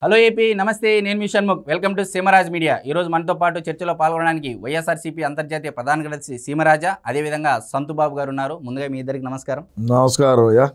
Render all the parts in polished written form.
Hello AP namaste నేను మీ Shanmukh welcome to Seemaraj media ఈ రోజు మనతో పాటు చర్చలో పాల్గొనడానికి వైఎస్ఆర్సీపీ అంతర్జాతీయ ప్రధాన కార్యదర్శి సీమరాజా అదే విధంగా సంతుబాబు గారు ఉన్నారు ముందుగా మీ ఇద్దరికి నమస్కారం నమస్కారం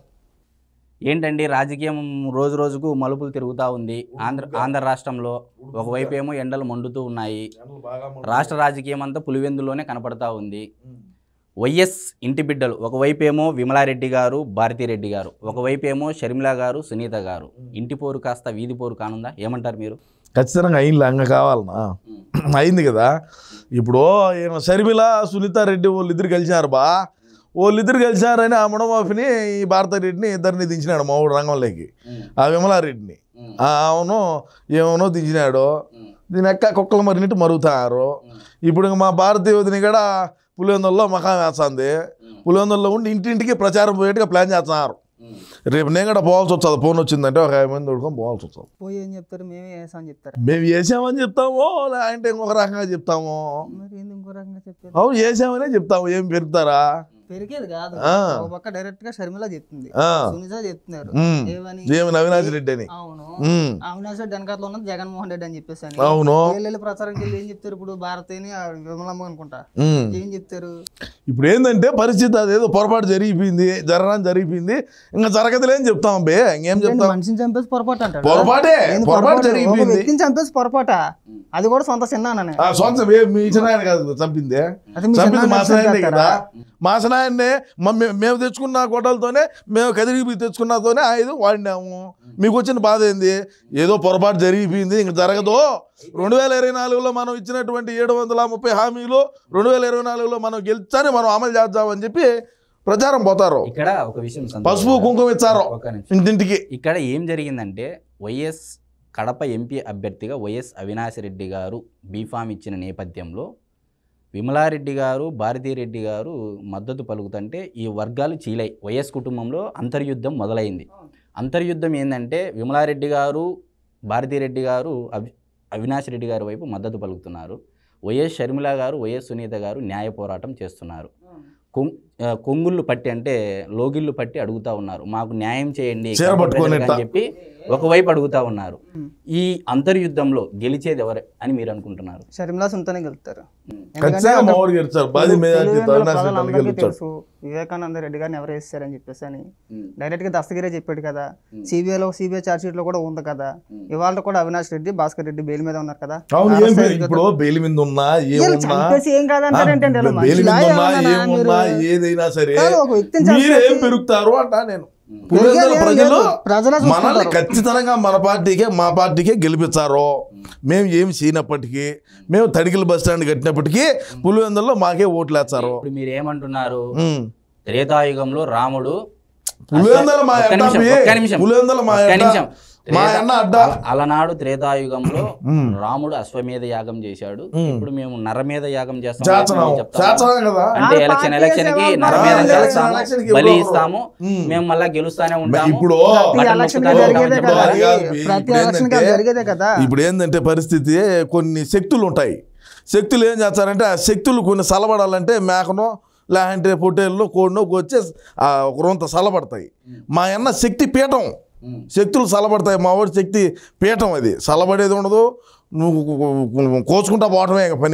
ఏంటండి రాజకీయం రోజు రోజుకు మలుపులు తిరుగుతూ ఉంది ఆంధ్ర రాష్ట్రంలో ఒకవైపు ఏమో ఎండలు మండుతూ ఉన్నాయి రాష్ట్ర రాజకీయం అంతా పులివెందులోనే కనపడతా ఉంది వైఎస్ ఇంటి బిడ్డలు ఒకవైపు ఏమో విమలారెడ్డి గారు భారతిరెడ్డి గారు ఒకవైపు ఏమో షర్మిల గారు సునీత గారు ఇంటి పోరు కాస్త వీధి పోరు కానుందా ఏమంటారు మీరు ఖచ్చితంగా అయింది అంగ కావాలనా అయింది కదా ఇప్పుడు షర్మిల సునీతారెడ్డి వాళ్ళిద్దరు కలిసినారు వాళ్ళిద్దరు కలిసినారని ఆ మునమాఫిని ఈ భారతిరెడ్డిని ఇద్దరిని దించినాడు మామూడు రంగంలోకి ఆ విమలారెడ్డిని అవును ఏమనో దించినాడు దీని ఎక్క కుక్కలు మరినట్టు మరుగుతారు ఇప్పుడు మా భారతీయ వదిని కూడా పులివెందుల్లో మఖం వేస్తుంది పులివెందుల్లో ఉండి ఇంటింటికి ప్రచారం పోయేట్టుగా ప్లాన్ చేస్తున్నారు రేపు నేను కూడా పోవాల్సి వస్తుంది ఫోన్ వచ్చిందంటే ఒక 5 మంది దొడుకొని పోవాల్సి వస్తుంది పోయి ఏం చెప్తారు మేమే వేసామని చెప్తారు మేము వేసామని చెప్తాము లేదంటే ఇంకొక రకంగా చెప్తాము మరి ఇంకో రకంగా చెప్తారు అవును వేసామనే చెప్తాము ఏం పెరుగుతారా పెరిగేది కాదు ఒక పక్క డైరెక్ట్ గా షర్మిల చెప్తుంది సునీత చెప్తున్నారు ఏమని అవినాష్ రెడ్డి అని అవును అవినాష్ రెడ్డి వెనకాతలో ఉన్నది జగన్మోహన్ రెడ్డి అని చెప్పేసి అని అవును వీళ్ళు ప్రచారంకి వెళ్ళి ఏం చెప్తారు ఇప్పుడు భారతీయని విమలమ్మ అనుకుంటా ఏం చెప్తారు ఇప్పుడు ఏంటంటే పరిస్థితి అదేదో పొరపాటు జరిగిపోయింది ఇంకా జరగదులేని చెప్తాం బే ఇంకేం చెప్తాం మనిషిని చంపేసి పొరపాటు అంటారు పొరపాటు జరిగిపోయింది వ్యక్తిని చంపేసి పొరపాట అది కూడా సొంత చిన్నాననే సొంత మీ చిన్నాయన కాదు చంపింది మాసనాయనే కదా మాసనాయన్నే మేము తెచ్చుకున్న గొడ్డలతోనే మేము కదిరికి తెచ్చుకున్నతోనే ఆయుధం వాడినాము మీకు వచ్చిన బాధ ఏంది ఏదో పొరపాటు జరిగిపోయింది ఇంక జరగదు 2024లో మనం ఇచ్చినటువంటి 730 హామీలు 2024లో మనం గెలిచాని మనం అమలు చేద్దామని చెప్పి ప్రచారం పోతారు ఇక్కడ ఒక విషయం పసుపు కుంకుమ ఇచ్చారు ఇంటింటికి ఇక్కడ ఏం జరిగిందంటే వైఎస్ కడప ఎంపీ అభ్యర్థిగా వైఎస్ అవినాష్ రెడ్డి గారు బీఫామ్ ఇచ్చిన నేపథ్యంలో విమలారెడ్డి గారు భారతిరెడ్డి గారు మద్దతు పలుకుతుంటే ఈ వర్గాలు చీలాయి వైఎస్ కుటుంబంలో అంతర్యుద్ధం మొదలైంది అంతర్యుద్ధం ఏంటంటే విమలారెడ్డి గారు భారతిరెడ్డి గారు అవినాష్ రెడ్డి గారి వైపు మద్దతు పలుకుతున్నారు వైఎస్ షర్మిల గారు వైఎస్ సునీత గారు న్యాయ పోరాటం చేస్తున్నారు కొంగుళ్ళు పట్టి అంటే లోగిళ్ళు పట్టి అడుగుతా ఉన్నారు మాకు న్యాయం చేయండి అని చెప్పి ఒకవైపు అడుగుతా ఉన్నారు ఈ అంతర్యుద్ధంలో గెలిచేది ఎవరే అని మీరు అనుకుంటున్నారు షర్మిల సునీతనే గెలుస్తారు తెలుసు వివేకానంద రెడ్డి గారిని ఎవరు వేస్తారని చెప్పేసి అని డైరెక్ట్ గా దస్తగిరే చెప్పాడు కదా సిబిఐ చార్జ్ షీట్ లో కూడా ఉంది కదా ఇవాళ కూడా అవినాష్ రెడ్డి భాస్కర్ రెడ్డి బెయిల్ మీద ఉన్నారు కదా ఏం కాదంటారంటే ఏదైనా సరే మీరేం పెరుగుతారు అంటా నేను ప్రజలు మనల్ని ఖచ్చితంగా మా పార్టీకే గెలిపించారు మేము ఏమి చేయనప్పటికీ మేము తడికిల బస్ స్టాండ్ కట్టినప్పటికీ పులివెందుల్లో మాకే ఓట్లు వేస్తారు మీరు ఏమంటున్నారు త్రేతాయుగంలో రాముడు అలనాడు త్రేతాయుగంలో రాముడు అశ్వమేధ యాగం చేశాడు ఇప్పుడు మేము నరమేధ యాగం చేస్తాం అంటే ఎలక్షన్ కి నరమేధం చేస్తాము బలి ఇస్తాము మేము మళ్ళా గెలుస్తానే ఉంటాము ఇప్పుడు ఏంటంటే పరిస్థితి కొన్ని శక్తులు ఉంటాయి శక్తులు ఏం చేస్తారంటే ఆ శక్తులు కొన్ని సలబడాలంటే మేకనో లేదంటే పొట్టేళ్ళు కోడినో వచ్చే ఒక రొంత సలబడతాయి మా అన్న శక్తి పీఠం శక్తులు సలబడతాయి మా వాడి శక్తి పీఠం అది సలబడేది ఉండదు నువ్వు కోసుకుంటా పోవటమే పని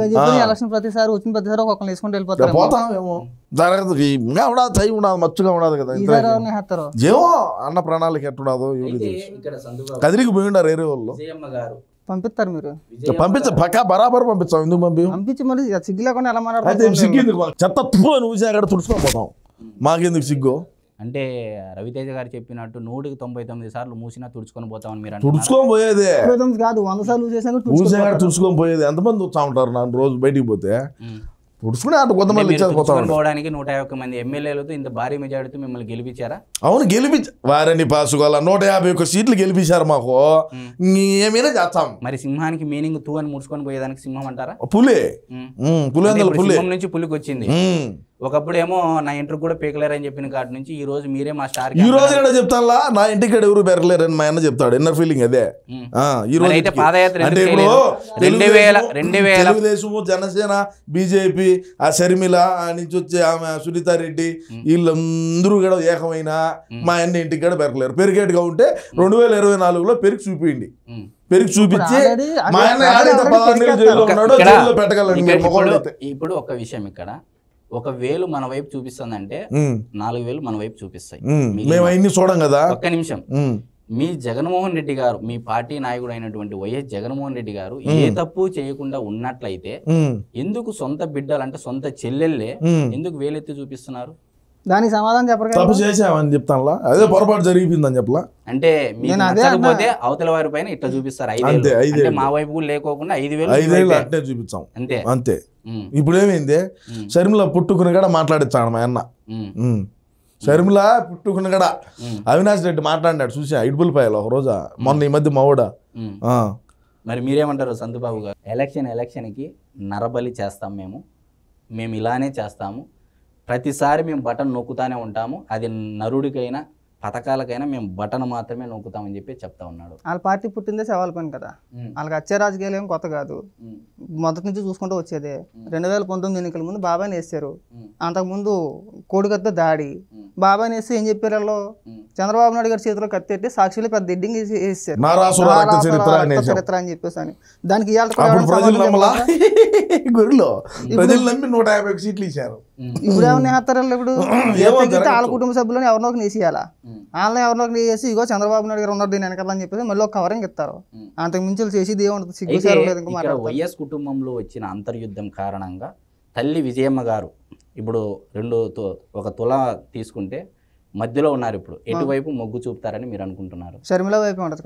పోతామేమో జరగదు ఇంకా ఉండదు టైం ఉండదు మచ్చుగా ఉండదు కదా ఏమో అన్న ప్రణాళిక ఎట్టుండదు కదిరికి పోయి ఉండారు ఏరే వాళ్ళు పంపిస్తారు మీరు పక్కా బరాబర్ పంపిస్తాం ఎందుకు పంపించి మరి సిగ్గు లేకుండా ఎలా మాట్లాడతారు సిగ్గు చెత్త నువ్వు అక్కడ తుడుచుకొని పోతాం మాకెందుకు సిగ్గు అంటే రవితేజ గారు చెప్పినట్టు 199 సార్లు మూసినా తుడుచుకొని పోతామని మీరు తుడుచుకొని పోయేదే కాదు 100 సార్లు తుడుచుకొని పోయేది ఎంతమంది వస్తా ఉంటారు నన్ను రోజు బయటికి పోతే తుడుచుకునే అటు కొంతమంది పోవడానికి 151 మంది ఎమ్మెల్యేలతో ఇంత భారీ మెజారిటీ మిమ్మల్ని గెలిపించారా అవును వారిని పాసుకోవాల 151 సీట్లు గెలిపించారు మాకు ఏమైనా చేస్తాం మరి సింహానికి మీనింగ్ తూ అని ముడుచుకొని పోయేదానికి సింహం అంటారా పులి నుంచి పులికి వచ్చింది ఒకప్పుడేమో నా ఇంటర్ కూడా పీకలేరని చెప్పిన కాటి నుంచి ఈ రోజు మీరే మా స్టార్ ఈ రోజు కూడా చెప్తాను నా ఇంటికి ఎవరు పెరగలేరని మా అన్న చెప్తాడు. ఇన్నర్ ఫీలింగ్ అదే. ఈ రోజు అయితే పాదయాత్ర అంటే ఇప్పుడు 2000 తెలుగుదేశం, జనసేన, బీజేపీ, ఆ షర్మిల నుంచి వచ్చే ఆమె సునీతా రెడ్డి వీళ్ళందరూ కూడా ఏకమైన మా అన్న ఇంటికి కూడా పెరగలేరు. పెరిగేట్టుగా ఉంటే 2024లో పెరిగి చూపిండి. పెరిగి చూపించి మా అన్న ఆడైతే 16 నెలలు జైల్లో ఉన్నాడో జైల్లో పెట్టగలండి. ఇప్పుడు ఒక విషయం ఇక్కడ 1000 మన వైపు చూపిస్తుందంటే 4000 మన వైపు చూపిస్తాయి. మేము అవన్నీ చూడం కదా. ఒక్క నిమిషం, మీ జగన్మోహన్ రెడ్డి గారు, మీ పార్టీ నాయకుడు అయినటువంటి వైఎస్ జగన్మోహన్ రెడ్డి గారు ఏ తప్పు చేయకుండా ఉన్నట్లయితే ఎందుకు సొంత బిడ్డలు అంటే సొంత చెల్లెళ్ళే ఎందుకు వేలెత్తి చూపిస్తున్నారు? దానికి సమాధానం చెప్పరు. తప్పు చేసామని చెప్తాను, అదే పొరపాటు జరిగిపోయిందని చెప్పలా. అంటే నచ్చకపోతే అవతల వారి పైన ఇట్లా చూపిస్తారు. 5,000 మా వైపు కూడా లేకోకుండా 5,000 అట్నే చూపించాం అంతే అంతే. ఇప్పుడు ఏమైంది, షర్మిల పుట్టుకుని కూడా మాట్లాడిస్తాడు మా అన్న. షర్మిల పుట్టుకుని కూడా అవినాష్ రెడ్డి మాట్లాడినాడు చూసా ఇడుపులపాయలో ఒక రోజు మొన్న ఈ మధ్య మావోడా. మరి మీరేమంటారు సంతుబాబు గారు? ఎలక్షన్కి నరబలి చేస్తాం, మేము ఇలానే చేస్తాము, ప్రతిసారి మేము బటన్ నొక్కుతానే ఉంటాము, అది నరుడికైనా పథకాలకైనా మేము బటన్ మాత్రమే నొక్కుతామని చెప్పి చెప్తా ఉన్నాడు. వాళ్ళ పార్టీ పుట్టిందే సవాల్ పని కదా, వాళ్ళకి వచ్చే రాజకీయాలు ఏం కొత్త కాదు, మొదటి నుంచి చూసుకుంటూ వచ్చేదే. 2019 ఎన్నికల ముందు బాబాని వేస్తారు, అంతకుముందు కోడికత్తో దాడి, బాబాని వేస్తే ఏం చెప్పారు వాళ్ళు, చంద్రబాబు నాయుడు గారి చేతిలో కత్తెట్టి సాక్షులు పెద్ద ఎడ్డింగ్ వేస్తారు చరిత్ర అని చెప్పేసి అని. దానికి ఇప్పుడు ఏమన్నా వేస్తారు ఇప్పుడు వాళ్ళ కుటుంబ సభ్యులను ఎవరినో నేసేయాలా, వాళ్ళని ఎవరినో నేసి ఇగో చంద్రబాబు నాయుడు గారు ఉన్నారు దీని వెనకాల అని చెప్పేసి మళ్ళీ ఒక కవరింగ్ ఇస్తారు. అంతకు మించి చేసేది ఏముంటుంది, సిగ్గు. వైఎస్ కుటుంబంలో వచ్చిన అంతర్యుద్ధం కారణంగా తల్లి విజయమ్మ గారు ఇప్పుడు ఒక తుల తీసుకుంటే మధ్యలో ఉన్నారు. ఇప్పుడు ఎటువైపు మొగ్గు చూపుతారని మీరు అనుకుంటున్నారు? షర్మిల వైపు ఉంటుంది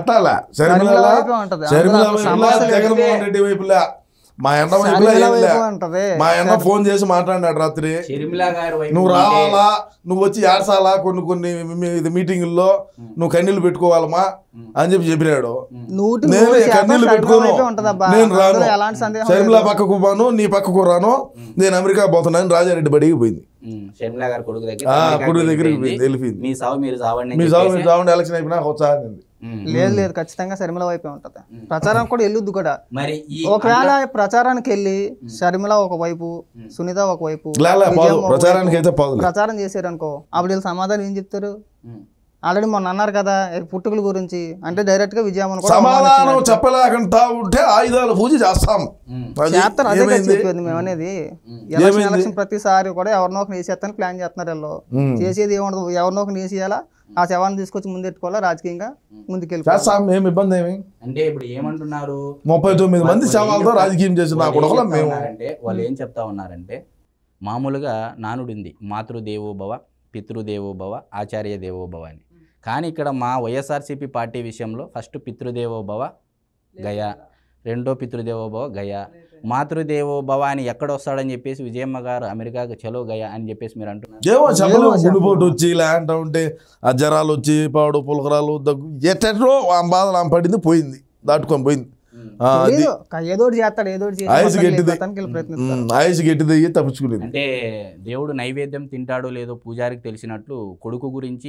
ఖచ్చితంగా. మా అన్న ఫోన్ చేసి మాట్లాడినాడు రాత్రి, నువ్వు రావాలా, నువ్వు వచ్చి ఏడ్సాలా, కొన్ని మీటింగుల్లో నువ్వు కన్నీళ్ళు పెట్టుకోవాలమ్మా అని చెప్పినాడు. నేను కన్నీళ్ళు పెట్టుకోను, నేను రాను, షర్మిల పక్కకు పోను, నీ పక్కకు రాను, నేను అమెరికా పోతున్నాను. రాజారెడ్డి బడికి పోయింది, కొడుకు దగ్గరికి వెళ్ళిపోయింది. మీ సాగు మీరు చావండి, ఎలక్షన్ అయిపోయినా ఉత్సాహం. లేదు ఖచ్చితంగా షర్మిల వైపే ఉంటది. ప్రచారం కూడా వెళ్ళొద్దు కూడా. ఒకవేళ ప్రచారానికి వెళ్ళి షర్మిల ఒకవైపు, సునీత ఒకవైపు ప్రచారం చేశారు అనుకో, అప్పుడు వీళ్ళు సమాధానం ఏం చెప్తారు? ఆల్రెడీ మొన్న అన్నారు కదా పుట్టుకల గురించి, అంటే డైరెక్ట్ గా విజయమ్మను సమాధానం చెప్పలేకుండా ఉంటే ఆయుధాలు పూజ చేస్తాం చేస్తారు. అదే చెప్పేది మేము అనేది. ఎలక్షన్ ప్రతిసారి కూడా ఎవరినో ఒక నేసేస్తాను ప్లాన్ చేస్తున్నారు వీళ్ళు. చేసేది ఏముండదు, ఎవరినో ఒక నేసేయాలా, ఆ శవాన్ని తీసుకొచ్చి ముందెట్టుకోవాలా, రాజకీయంగా ముందుకెళ్ళి ఏమి ఇబ్బంది ఏమి. అంటే ఇప్పుడు ఏమంటున్నారు, 39 మంది శవాలతో రాజకీయం చేసిన అంటే వాళ్ళు ఏం చెప్తా ఉన్నారంటే, మామూలుగా నానుడింది మాతృదేవోభవ, పితృదేవోభవ, ఆచార్య దేవోభవ అని. కానీ ఇక్కడ మా వైఎస్ఆర్సీపీ పార్టీ విషయంలో ఫస్ట్ పితృదేవోభవ గయా, రెండో పితృదేవోభవ గయా, మాతృదేవోభవ అని ఎక్కడ వస్తాడని చెప్పేసి విజయమ్మ గారు అమెరికాకు చలో గయా అని చెప్పేసి మీరు అంటున్నారు. గుండెపోటు వచ్చి ఇలా అంటూ ఉంటే ఆ జ్వరాలు వచ్చి పాడు పులకరాలు దగ్గు ఎట్టో ఆ బాధలు ఆమె పడింది, పోయింది, దాటుకొని పోయింది. ఆయుష్ గట్టిది తప్పించుకునేది. అంటే దేవుడు నైవేద్యం తింటాడో లేదో పూజారికి తెలిసినట్లు కొడుకు గురించి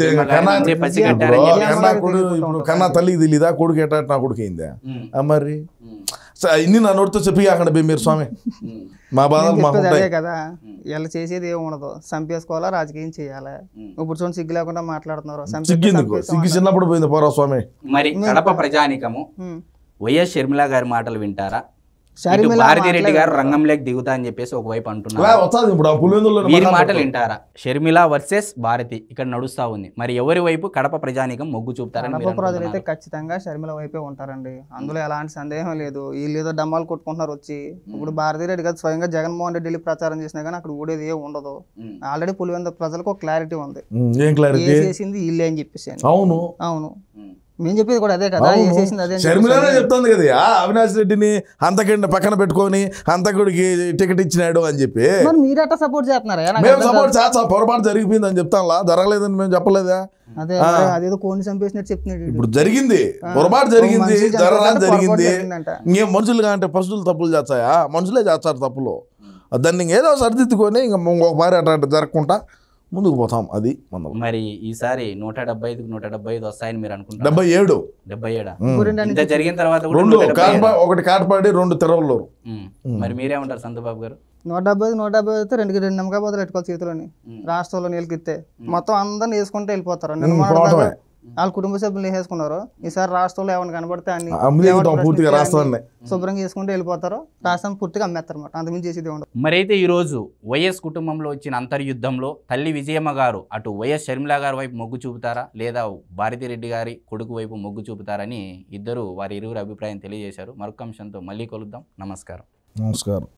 కన్నా తల్లికి తెలియదా కొడుకు ఎట్టా నా కొడుకు అయిందా? మరి ఇన్ని నా నోటితో చెప్పి అక్కడ మీరు స్వామి మా బాధ కదా. వీళ్ళు చేసేది ఏమి ఉండదు, చంపేసుకోవాలా, రాజకీయం చేయాలి. ఇప్పుడు చూడండి సిగ్గు లేకుండా మాట్లాడుతున్నారు. సిగ్గు చిన్నప్పుడు పోయింది పోరా స్వామి. మరి కడప ప్రజానికము వైఎస్ షర్మిల గారి మాటలు వింటారా? భారతిరెడ్డి గారు రంగంలోకి దిగుతా అని చెప్పేసి ఒకవైపు అంటున్నారు, వీరి మాటలు వింటారా? షర్మిల వర్సెస్ భారతి ఇక్కడ నడుస్తా ఉంది. మరి ఎవరి వైపు కడప ప్రజానికం మొగ్గు చూపుతారని? కడప ప్రజలైతే ఖచ్చితంగా షర్మిల వైపే ఉంటారండి, అందులో ఎలాంటి సందేహం లేదు. వీళ్ళు ఏదో డమ్మాలు కొట్టుకుంటున్నారు వచ్చి. ఇప్పుడు భారతిరెడ్డి గారు స్వయంగా జగన్మోహన్ రెడ్డి వెళ్ళి ప్రచారం చేసినా కానీ అక్కడ ఊడేది ఏమి ఉండదు. ఆల్రెడీ పులివెందుల ప్రజలకు ఒక క్లారిటీ ఉంది, చేసింది వీళ్ళే అని చెప్పేసి. అవును అవును, మేము చెప్పేది కూడా అదే కదా. షర్మిలనే చెప్తుంది కదా అవినాష్ రెడ్డిని అంతకండి పక్కన పెట్టుకొని అంతకుడికి టికెట్ ఇచ్చినాడు అని చెప్పి. మీరు ఎట్లా సపోర్ట్ చేస్తున్నారా? మేము సపోర్ట్ చేస్తాం, పొరపాటు జరిగిపోయింది అని చెప్తాంలా, జరగలేదని మేము చెప్పలేదా? అదే అదేదో కోడిని చంపేసినట్టు చెప్తున్నాడు. ఇప్పుడు జరిగింది, పొరపాటు జరిగింది, జరగడానికి జరిగింది. ఇంకేం మనుషులుగా అంటే పశువులు తప్పులు చేస్తాయా? మనుషులే చేస్తారు తప్పులు. దాన్ని ఏదో సరిదిద్దుకొని ఇంకా ఇంకొకసారి అట్లా జరగకుండా ముందుకు పోతాం. అది మనం మరి ఈసారి 175కి 175 వస్తాయని మీరు అనుకుంటారు? 77 77 ఇంత జరిగిన తర్వాత కూడా రెండు 177. ఒకటి కాటపాడి 2 తిరవల్లూరు. మరి మీరేమంటారు సంతబాబు గారు? 175 అయితే రెండు నిమ్మకాయ బదులు పెట్టుకోవాలి చేతిలోని. రాష్ట్రంలో నీళ్ళకిస్తే మొత్తం అందరిని వేసుకుంటే వెళ్ళిపోతారు. నిన్న వాళ్ళ కుటుంబ సభ్యులు వేసుకున్నారు. ఈసారి రాష్ట్రంలో ఏమైనా కనబడితే పూర్తిగా రాష్ట్రాన్ని శుభ్రంగా వేసుకుంటే వెళ్ళిపోతారు. రాష్ట్రం పూర్తిగా అమ్మేస్తారు అన్నమాట. అంతకుమించి చేసేది ఉండదు. మరైతే ఈరోజు వైఎస్ కుటుంబంలో వచ్చిన అంతర్యుద్ధంలో తల్లి విజయమ్మ గారు అటు వైఎస్ షర్మిల గారి వైపు మొగ్గు చూపుతారా లేదా భారతిరెడ్డి గారి కొడుకు వైపు మొగ్గు చూపుతారని వారి ఇరువురు అభిప్రాయం తెలియజేశారు. మరొక అంశంతో మళ్ళీ కలుద్దాం. నమస్కారం.